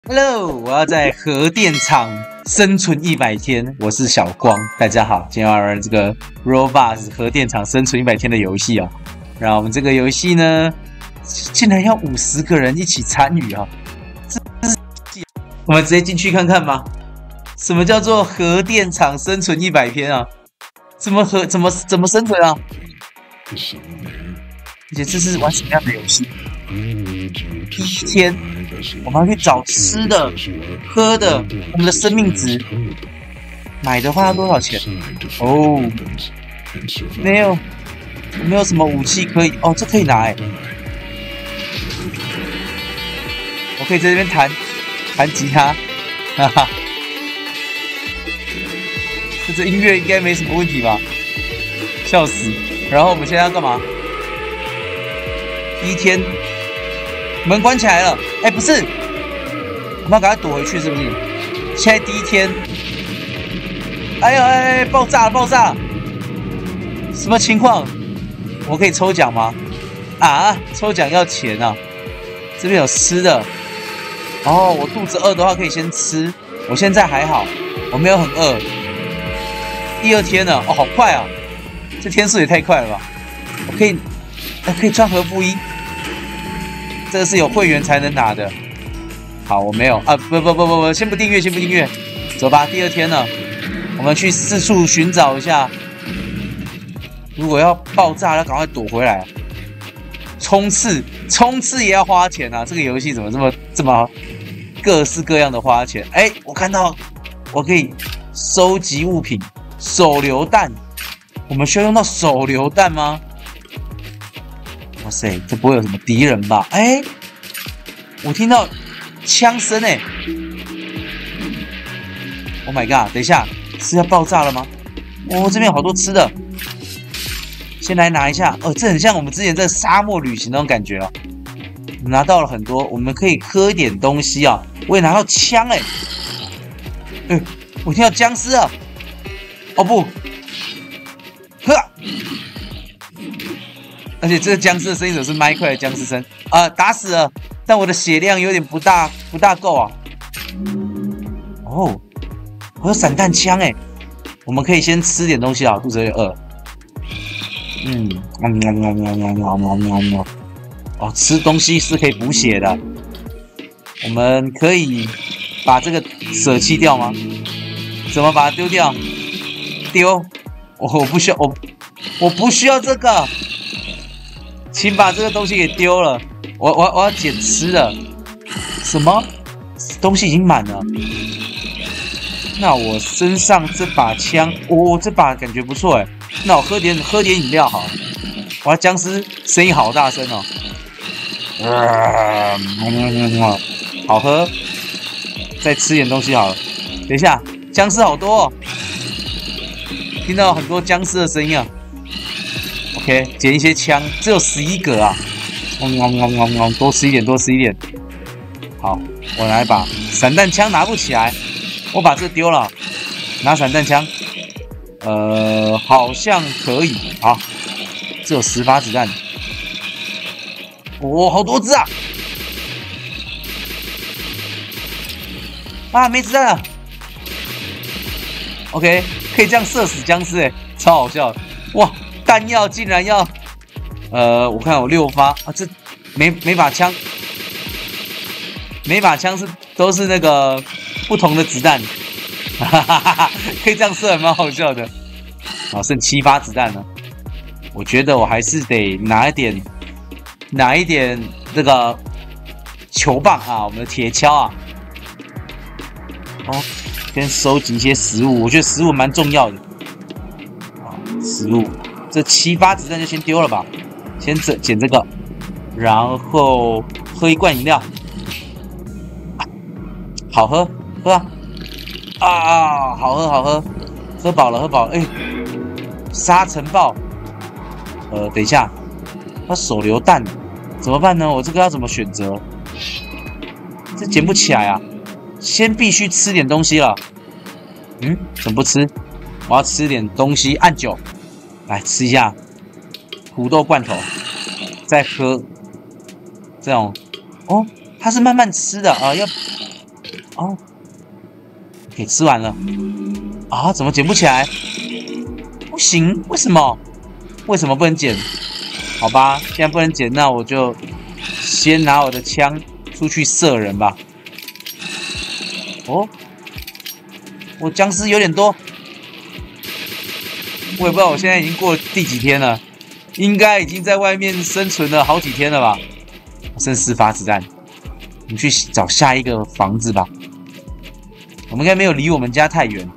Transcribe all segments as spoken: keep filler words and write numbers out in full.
Hello， 我要在核电厂生存一百天。我是小光，大家好，今天要玩这个 Roblox 核电厂生存一百天的游戏啊。然后我们这个游戏呢，竟然要五十个人一起参与啊！这是我们直接进去看看吧。什么叫做核电厂生存一百天啊？怎么核怎么怎么生存啊？而且这是玩什么样的游戏？第一天，我们要去找吃的、喝的，我们的生命值。买的话要多少钱？哦，没有，没有什么武器可以。哦，这可以拿哎。我可以在这边弹弹吉他，哈哈。这音乐应该没什么问题吧？笑死！然后我们现在要干嘛？第一天。门关起来了，哎、欸，不是，我们要赶快躲回去，是不是？现在第一天，哎呦哎哎，爆炸了，爆炸了！什么情况？我可以抽奖吗？啊，抽奖要钱啊！这边有吃的，哦，我肚子饿的话可以先吃，我现在还好，我没有很饿。第二天了，哦，好快啊！这天数也太快了吧！我可以，哎，可以穿和服衣。这个是有会员才能拿的。好，我没有啊，不不不不不，先不订阅，先不订阅，走吧。第二天了，我们去四处寻找一下。如果要爆炸，要赶快躲回来。冲刺，冲刺也要花钱啊！这个游戏怎么这么这么各式各样的花钱？哎，我看到我可以收集物品，手榴弹。我们需要用到手榴弹吗？哇塞，这不会有什么敌人吧？哎、欸，我听到枪声哎 ！Oh my god！ 等一下，是要爆炸了吗？哦，这边有好多吃的，先来拿一下。哦，这很像我们之前在沙漠旅行那种感觉哦。我们拿到了很多，我们可以喝一点东西啊。我也拿到枪哎、欸！哎、欸，我听到僵尸啊！哦不，呵！而且这个僵尸的声音是麦块的僵尸声啊、呃，打死了，但我的血量有点不大不大够啊。哦，我有散弹枪哎，我们可以先吃点东西啊，肚子有点饿。嗯，喵喵喵喵喵喵喵喵喵。哦，吃东西是可以补血的。我们可以把这个舍弃掉吗？怎么把它丢掉？丢？我我不需要，我我不需要这个。请把这个东西给丢了，我我我要捡吃的。什么东西已经满了？那我身上这把枪，哦，这把感觉不错哎。那我喝点喝点饮料好了。哇，僵尸声音好大声哦。呃嗯，好喝。再吃点东西好了。等一下，僵尸好多哦，听到很多僵尸的声音啊。OK， 捡一些枪，只有十一个啊！嗡嗡嗡嗡嗡，多吃一点，多吃一点。好，我来把散弹枪拿不起来，我把这个丢了，拿散弹枪。呃，好像可以。好，只有十发子弹。哦，好多只啊！啊，没子弹了。OK， 可以这样射死僵尸哎，超好笑的！哇！弹药竟然要，呃，我看有六发啊，这每每把枪，每把枪是都是那个不同的子弹，哈哈哈哈，可以这样射，还蛮好笑的。好，剩七发子弹了，我觉得我还是得拿一点，拿一点这个球棒啊，我们的铁锹啊，哦，先收集一些食物，我觉得食物蛮重要的，啊，食物。这七发子弹就先丢了吧，先捡捡这个，然后喝一罐饮料，啊、好喝，喝啊！啊，好喝好喝，喝饱了喝饱了，哎，沙尘暴，呃，等一下，它手榴弹怎么办呢？我这个要怎么选择？这捡不起来啊！先必须吃点东西了。嗯，怎么不吃？我要吃点东西，按九。来吃一下土豆罐头，再喝这种哦，它是慢慢吃的啊、呃，要哦，给吃完了。啊，怎么捡不起来？不行，为什么？为什么不能捡？好吧，现在不能捡，那我就先拿我的枪出去射人吧。哦，我僵尸有点多，我也不知道我现在已经过第几天了，应该已经在外面生存了好几天了吧。剩四发子弹，我们去找下一个房子吧。我们应该没有离我们家太远。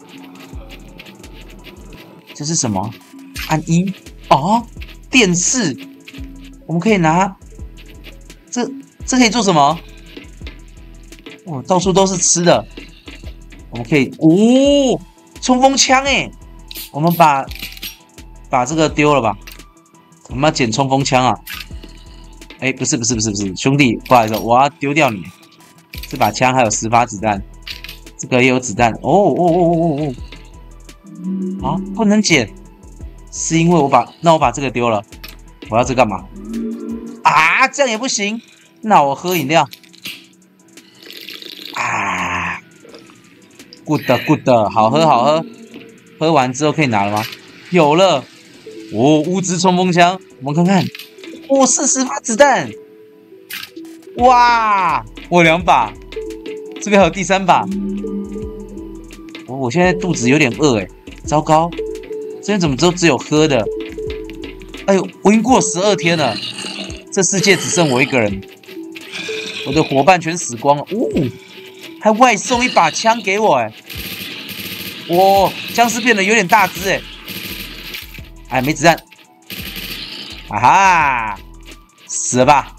这是什么？按一哦，电视，我们可以拿这这可以做什么？哇，到处都是吃的，我们可以哦，冲锋枪哎，我们把把这个丢了吧，我们要捡冲锋枪啊！哎，不是不是不是不是，兄弟，不好意思，我要丢掉你，这把枪还有十发子弹，这个也有子弹，哦哦哦哦哦哦。啊，不能捡，是因为我把那我把这个丢了，我要这干嘛？啊，这样也不行，那我喝饮料。啊 ，good good， 好喝好喝，喝完之后可以拿了吗？有了，哦，物质冲锋枪，我们看看，哦，四十发子弹，哇，我两把，这边还有第三把。我我现在肚子有点饿哎。糟糕，这边怎么都只有喝的？哎呦，我已经过了十二天了，这世界只剩我一个人，我的伙伴全死光了。哦，还外送一把枪给我哎！哇，僵尸变得有点大只哎！哎，没子弹，啊哈，死了吧？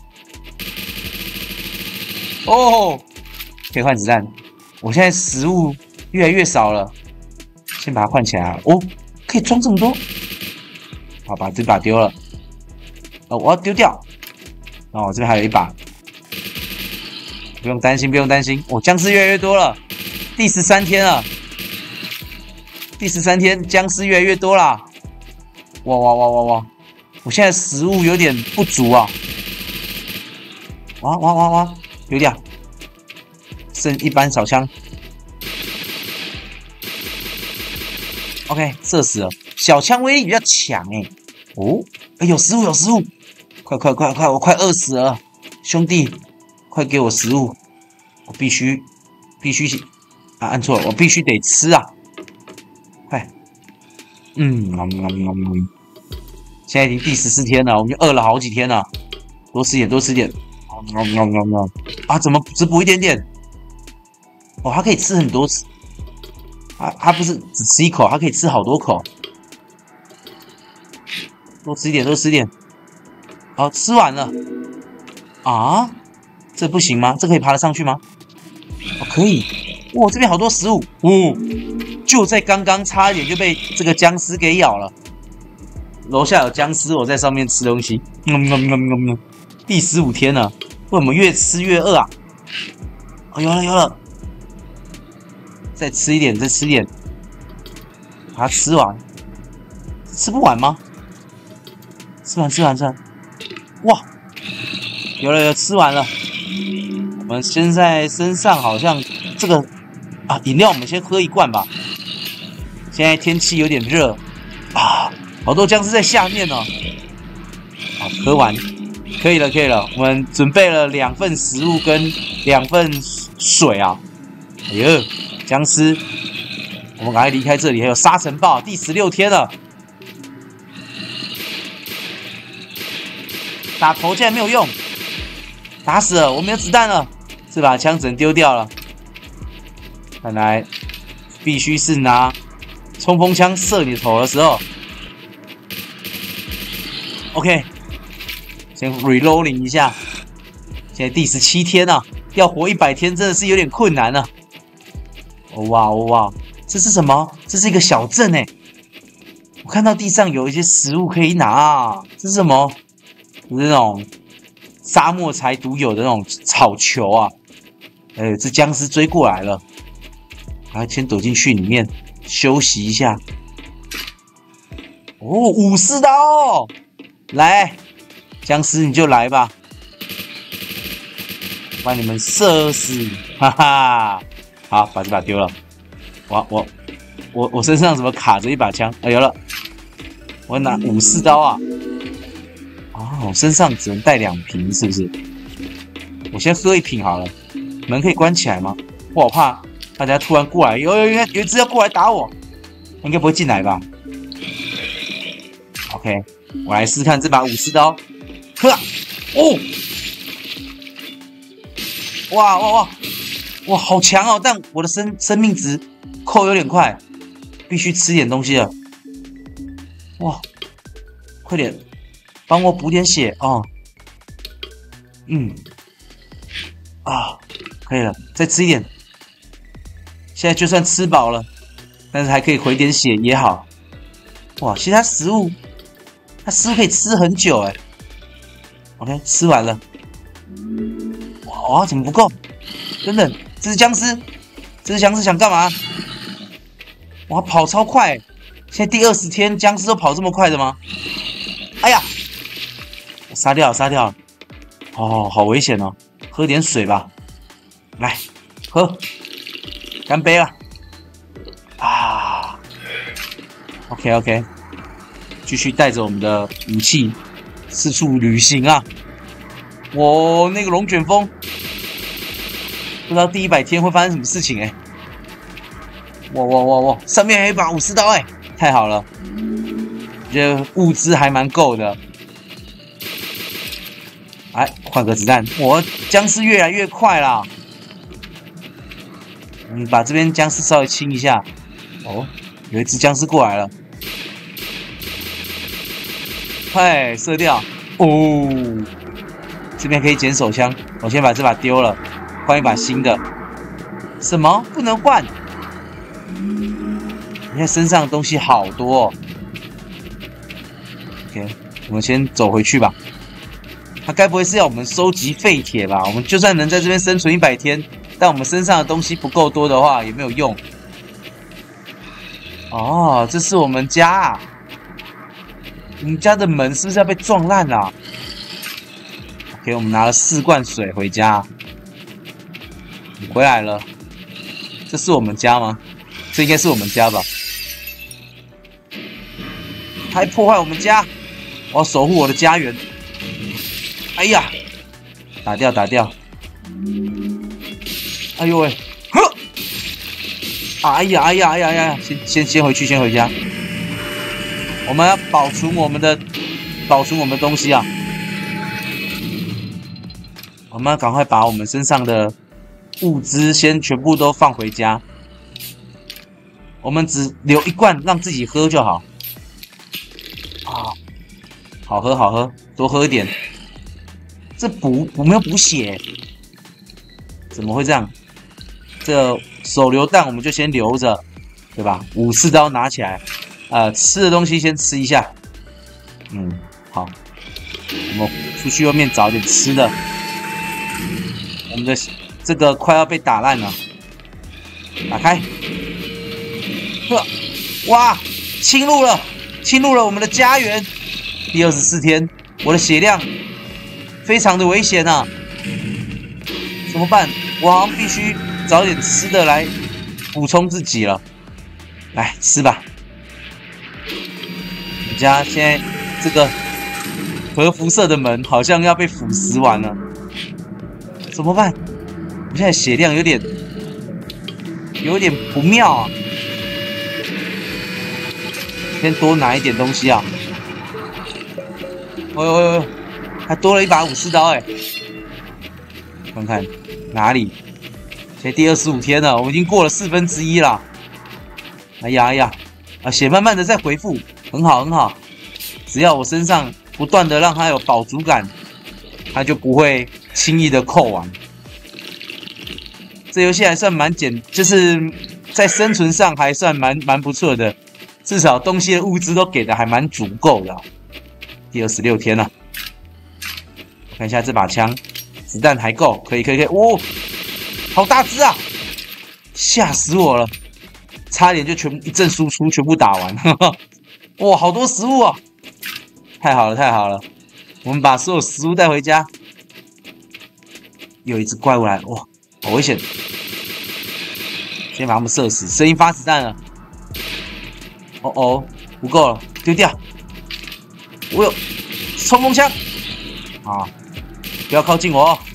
哦，可以换子弹。我现在食物越来越少了。先把它换起来啊！哦，可以装这么多，好，把这把丢了。哦，我要丢掉。哦，这边还有一把，不用担心，不用担心。哦，僵尸越来越多了，第十三天了，第十三天僵尸越来越多啦！哇哇哇哇哇！我现在食物有点不足啊！哇哇哇哇！丢掉，剩一般小枪。OK， 射死了。小枪威力比较强哎、欸。哦，哎，有食物，有食物！快快快快，我快饿死了，兄弟，快给我食物！我必须必须啊，按错了，我必须得吃啊！快，嗯，嗯嗯嗯嗯，现在已经第十四天了，我们就饿了好几天了，多吃点，多吃点。嗯嗯嗯嗯嗯，啊，怎么只补一点点？哦，它可以吃很多次。它它不是只吃一口，它可以吃好多口，多吃一点，多吃一点。好，吃完了。啊，这不行吗？这可以爬得上去吗？哦，可以。哇，这边好多食物。哦，就在刚刚差一点就被这个僵尸给咬了。楼下有僵尸，我在上面吃东西。嗯嗯嗯嗯嗯。第十五天了，为什么越吃越饿啊？哦，有了有了。再吃一点，再吃一点，把它吃完，吃不完吗？吃完，吃完，吃完，哇，有了，有吃完了。我们现在身上好像这个啊，饮料我们先喝一罐吧。现在天气有点热啊，好多僵尸在下面呢。好，喝完，可以了，可以了。我们准备了两份食物跟两份水啊。哎呦！僵尸，我们赶快离开这里。还有沙尘暴，第十六天了，打头竟然没有用，打死了，我没有子弹了，这把枪只能丢掉了。看来必须是拿冲锋枪射你头的时候。OK， 先 reloading 一下。现在第十七天了，要活一百天真的是有点困难了。哦哇哦哇，这是什么？这是一个小镇哎！我看到地上有一些食物可以拿啊，这是什么？是那种沙漠才独有的那种草球啊！哎，这僵尸追过来了，还先躲进去里面休息一下。哦，武士刀，来，僵尸你就来吧，把你们射死！哈哈。 好，把这把丢了。我我我我身上怎么卡着一把枪？哎，有了，我拿武士刀啊！哦，身上只能带两瓶，是不是？我先喝一瓶好了。门可以关起来吗？我好怕大家突然过来，有有有有一只要过来打我，应该不会进来吧 ？OK， 我来试试看这把武士刀。呵，哦，哇哇哇哇，好强哦！但我的生生命值扣有点快，必须吃点东西了。哇，快点，帮我补点血哦。嗯，啊，可以了，再吃一点。现在就算吃饱了，但是还可以回点血也好。哇，其实它食物，它食物可以吃很久哎。OK， 吃完了。哇，怎么不够？等等，这是僵尸，这是僵尸想干嘛？哇，跑超快！现在第二十天，僵尸都跑这么快的吗？哎呀，我杀掉了，杀掉了！哦，好危险哦！喝点水吧，来喝，干杯了！啊 ，OK OK， 继续带着我们的武器四处旅行啊！我那个龙卷风，不知道第一百天会发生什么事情哎、欸！哇哇哇哇！上面还有一把武士刀哎、欸，太好了！觉得物资还蛮够的。哎，换个子弹！我僵尸越来越快啦。嗯，把这边僵尸稍微清一下。哦，有一只僵尸过来了。快射掉！哦，这边可以捡手枪，我先把这把丢了，换一把新的。什么？不能换？你看身上的东西好多哦。OK， 我们先走回去吧。他该不会是要我们收集废铁吧？我们就算能在这边生存一百天，但我们身上的东西不够多的话，也没有用。哦，这是我们家啊！我们家的门是不是要被撞烂了、啊、？OK， 我们拿了四罐水回家。你回来了，这是我们家吗？这应该是我们家吧？还破坏我们家，我要守护我的家园。哎呀，打掉打掉！哎呦喂，呵！哎呀哎呀哎呀哎呀！先先先回去，先回家。我们要保存我们的保存我们的东西啊！我们要赶快把我们身上的物资先全部都放回家。我们只留一罐让自己喝就好。啊，好喝好喝，多喝一点。这补我们要补血，怎么会这样？这手榴弹我们就先留着，对吧？武士刀拿起来，呃，吃的东西先吃一下。嗯，好，我们出去外面找点吃的。我们的这个快要被打烂了，打开。呵，哇，侵入了，侵入了我们的家园。第二十四天，我的血量非常的危险啊！怎么办？我好像必须找点吃的来补充自己了。来吃吧。我们家现在这个核辐射的门好像要被腐蚀完了，怎么办？我现在血量有点有点不妙啊！先多拿一点东西啊！哎呦哎呦，还多了一把武士刀哎！看看哪里？现在第二十五天了，我们已经过了四分之一了。哎呀哎呀，啊血慢慢的在恢复，很好很好。只要我身上不断的让它有饱足感，它就不会轻易的扣完。这游戏还算蛮简，就是在生存上还算蛮蛮不错的，至少东西的物资都给的还蛮足够的。第二十六天了，看一下这把枪，子弹还够，可以可以可以，哦，好大只啊，吓死我了，差点就全部一阵输出全部打完，呵呵，哇，好多食物啊，太好了太好了，我们把所有食物带回家。有一只怪物来，哇，好危险！ 先把他们射死，声音发子弹了。哦哦，不够了，丢掉。我有冲锋枪啊！不要靠近我哦。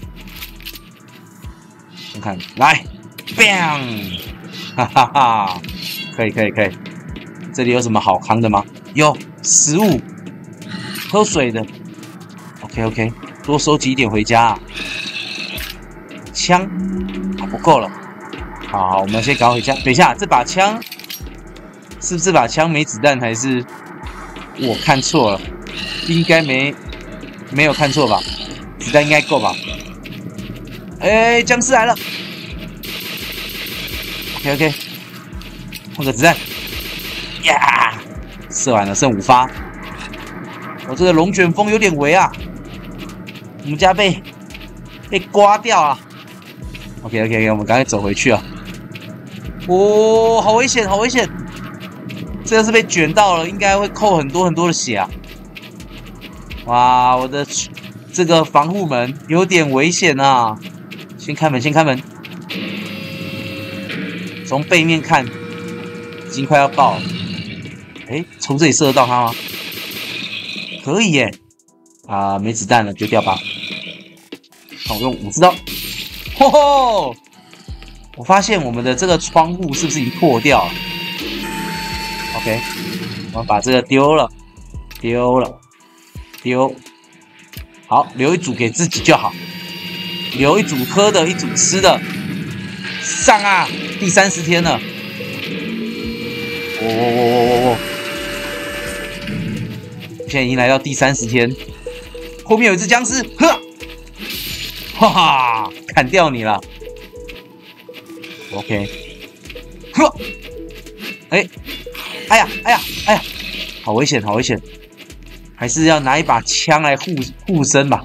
看看，来 ，bang， 哈哈哈，可以可以可以。这里有什么好扛的吗？有食物，喝水的。OK OK， 多收集一点回家、啊。枪啊，不够了。好，我们先赶快回家。等一下，这把枪是不是这把枪没子弹？还是我看错了？应该没没有看错吧？子弹应该够吧？哎，僵尸来了。OK OK， 换个子弹。呀，射完了，剩五发。我这个龙卷风有点危啊，我们家被被刮掉了。OK OK OK， 我们赶快走回去啊！哦，好危险，好危险！这要是被卷到了，应该会扣很多很多的血啊！哇，我的这个防护门有点危险啊！先开门，先开门。从背面看，已经快要爆了。哎，从这里射得到他吗？可以耶！啊，没子弹了，丢掉吧。看我用武士刀。吼吼！我发现我们的这个窗户是不是已经破掉了 ？OK， 我们把这个丢了，丢了，丢。好，留一组给自己就好，留一组喝的，一组吃的。上啊！第三十天了。哦哦哦哦哦！现在已经来到第三十天，后面有一只僵尸，呵，哈哈，砍掉你了。OK， 呵，哎，哎呀，哎呀，哎呀，好危险，好危险，还是要拿一把枪来护护身吧。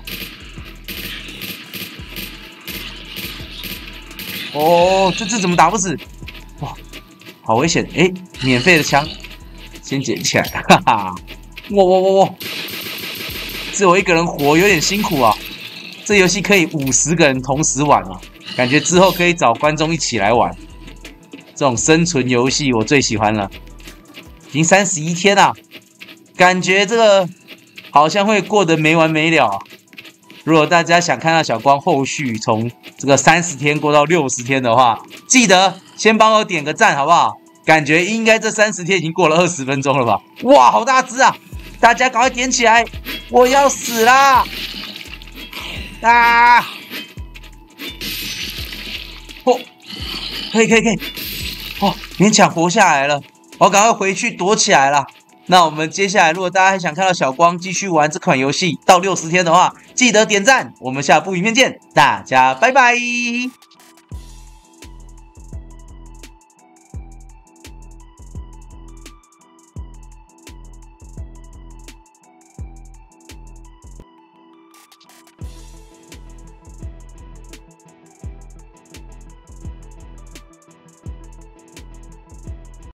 哦，这这怎么打不死？哇，好危险！哎，免费的枪，先捡起来，哈哈！哇哇哇哇！只有一个人活有点辛苦啊。这游戏可以五十个人同时玩啊，感觉之后可以找观众一起来玩。这种生存游戏我最喜欢了。已经三十一天啊，感觉这个好像会过得没完没了啊。如果大家想看到小光后续从这个三十天过到六十天的话，记得先帮我点个赞好不好？感觉应该这三十天已经过了二十分钟了吧？哇，好大只啊！大家赶快点起来，我要死啦！啊！哦，可以可以可以，哦，勉强活下来了，我赶快回去躲起来了。那我们接下来，如果大家还想看到小光继续玩这款游戏到六十天的话，记得点赞。我们下部影片见，大家拜拜。